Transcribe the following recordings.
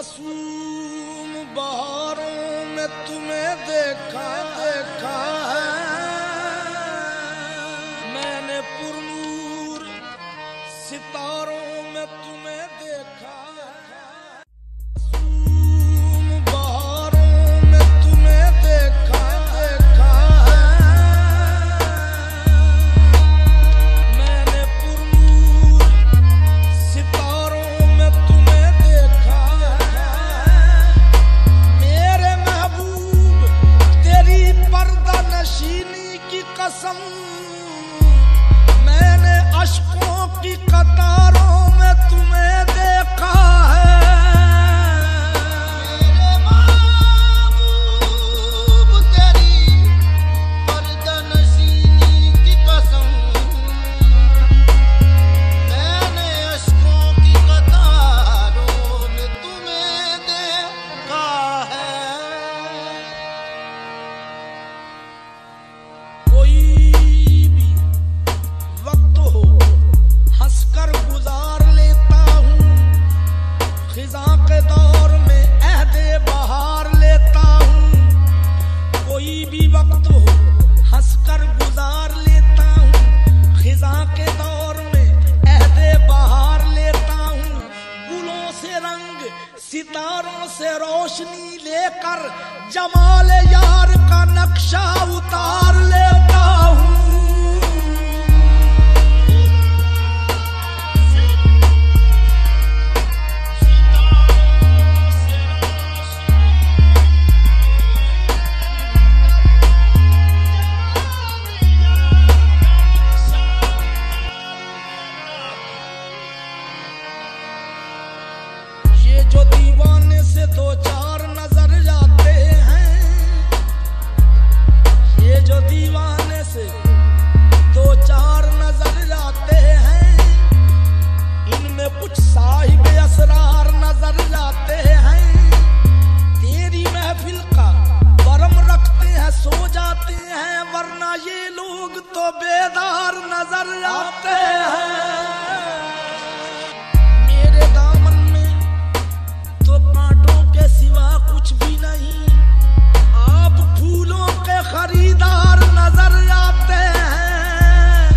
मासूम बहारों में तुम्हें देखा देखा है मैंने, पुरनूर सितारों में तुम्हें देखा है। मासूम बहारों में तुम्हें देखा देखा है मैंने, पुरनूर सितारों में तुम्हें देखा है। मेरे महबूब तेरी पर्दा नशीनी की कसम, मैंने अश्कों की कतारों में तुम्हें देखा है। मेरे महबूब तेरी पर्दा नशीनी की कसम, मैंने अश्कों की कतारों में तुम्हें देखा है। कोई भी वक्त हो हंसकर गुजार लेता हूँ, खिज़ां के दौर में अहदे बहार लेता हूँ। कोई भी वक्त हो हंसकर गुजार लेता हूँ, खिज़ां के दौर में अहदे बहार लेता हूँ। गुलों से रंग सितारों से रोशनी लेकर जमाल यार का नक्शा उतार लेता हूँ। ये जो दीवाने से दो चार नजर जाते हैं, ये जो दीवाने से दो चार नजर जाते हैं, इनमें कुछ साहिब असरार नजर जाते हैं। तेरी महफिल का बरम रखते हैं सो जाते हैं, वरना ये लोग तो बेदार नजर आते हैं। मेरे दामन में तो कांटों के सिवा कुछ भी नहीं, आप फूलों के खरीदार नजर आते हैं।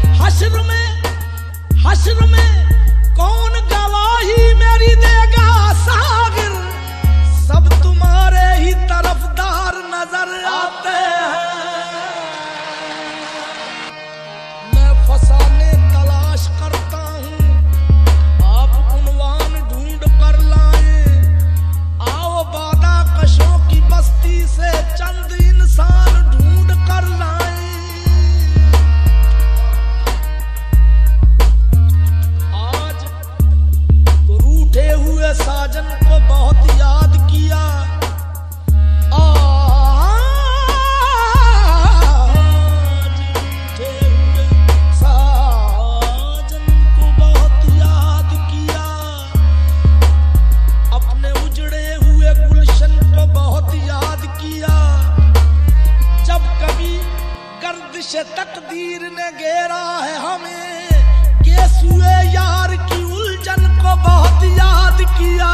हश्र में कौन गवाही मेरी देगा सागिर, सब तुम्हारे ही तरफदार नजर आते हैं। मैं फसाने तलाश करता हूँ, आप उन्वान ढूंढ कर लाएं। आओ बादा कशों की बस्ती से चंद इंसान ढूंढ कर लाएं। आज रूठे हुए साजन को बहुत याद किया, आज रूठे हुए साजन को बहुत याद किया, अपने उजड़े हुए गुलशन को बहुत याद किया। जब कभी गर्दिश तकदीर ने घेरा है हमें, गेसुए यार की उलझन को बहुत याद किया।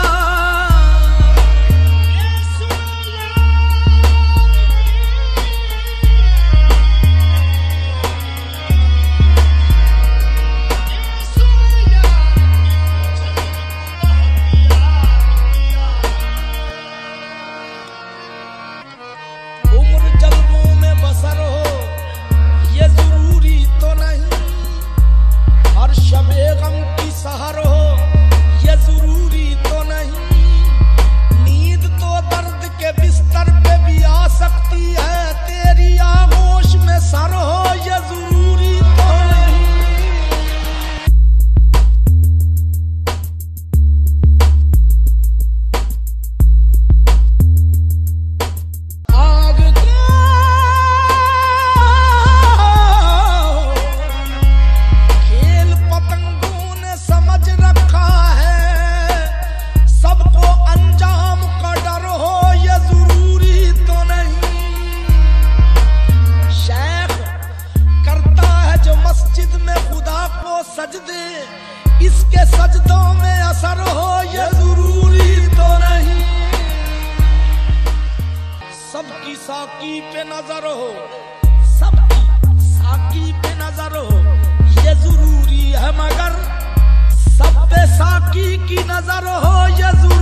उम्र जल्दों में बसर हो ये जरूरी तो नहीं, हर शबे गम की सहर हो ये जरूरी तो नहीं। नींद तो दर्द के बिस्तर पे भी आ सकती है, तेरी आगोश में सर हो ये जरूरी तो नहीं। आग को खेल पतंगों ने समझ रखा है, सबको अंजाम का डर हो ये जरूरी तो नहीं। शेख करता है जो मस्जिद में खुदा को सजदे, इसके सजदों में असर हो ये जरूरी तो नहीं। सबकी साकी पे नजर हो, सबकी साकी पे नजर हो, ये जरूरी है मगर सब पे साकी की नजर हो, ये